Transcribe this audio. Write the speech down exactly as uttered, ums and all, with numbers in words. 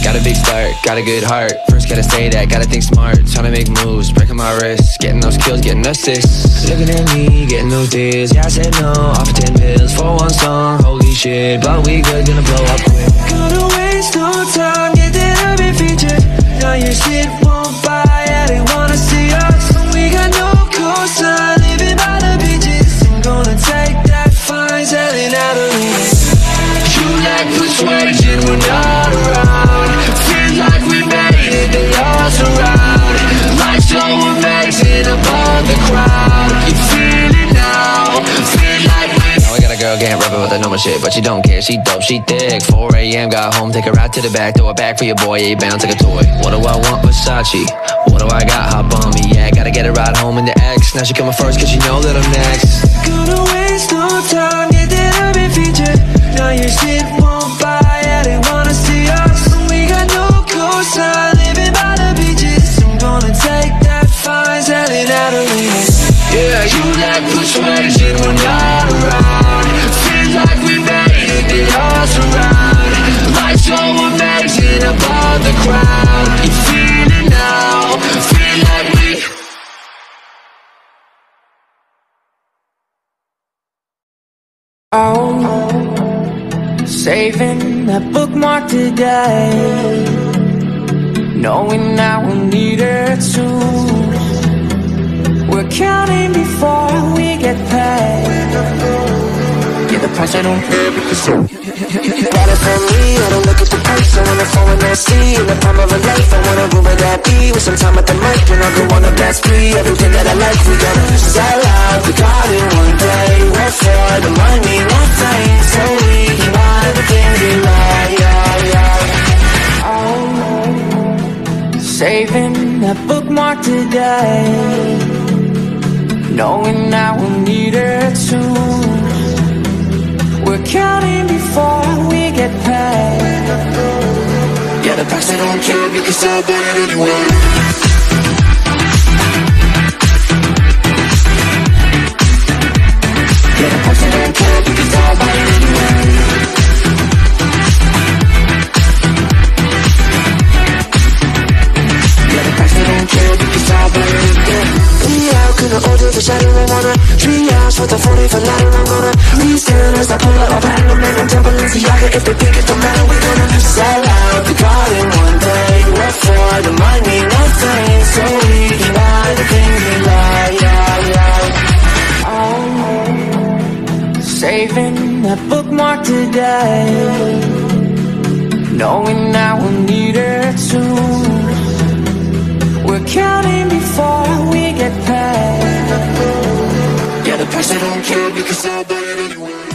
Got a big start, got a good heart. First gotta say that, gotta think smart. Trying to make moves, breaking my wrist. Getting those kills, getting assists. Looking at me, getting those deals. Yeah, I said no, off ten bills for one song. Holy shit, but we good, gonna blow up quick. Gonna waste no time, get that urban feature. Now your shit won't buy, yeah, they wanna see us. We got no coastline, living by the beaches. I'm gonna take that fine, selling out of leaves. You lack persuasion, we're not around. Feel like we made it, they all surround. Life's so amazing above the crowd. You feel it now, feel like we. Now I got a girl, can't rap about that normal shit, but she don't care, she dope, she thick. four a m, got home, take her out to the back, throw it back for your boy, yeah, bounce like a toy. What do I want, Versace? What do I got, hop on me, yeah, gotta get her right home in the X. Now she coming first, cause she know that I'm next. Gonna waste no time, get that urban feature. Now your shit won't buy, yeah, they wanna see us. We got no coastline, living by the beaches. I'm gonna take that fine, selling out of leaves. Yeah, you lack persuasion, we're not around. Feel like we made it, they all surround. Life's so amazing above the crowd. You feel it now, feel like we. Oh, saving that bookmark today, knowing I will need it soon. We're counting before we get paid. Yeah, the price I don't pay because so. Got it for me, I don't look at the price. I wanna fall in that sea, in the palm of a life. I wanna go where that be, with some time at the mic. And I'll go on a blast spree, everything that I like. We gotta sell out, we got it one day. We're for the money, not fame. So we can buy everything we like, yeah, yeah. Oh, saving that bookmark today, knowing I will need it soon. We're counting before we get paid. Yeah, the price I don't care because I'll buy it anyway. Yeah, the price I don't care because I'll buy it anyway. Yeah, the price I don't care because I'll buy it anyway. Yeah, couldn't order the shadow I wanna. Three hours for the forty for ladder I'm gonna restand as I pull up a platinum and I'm jumping Balenciaga. If they think it don't matter, we gonna sell out. We got it one day. We're for the money, no fame. So we can buy the things we like, yeah, yeah. Oh, saving that bookmark today, knowing I will need it soon. We're counting before we get paid. Yeah, the price I don't care because I'll buy it anyway.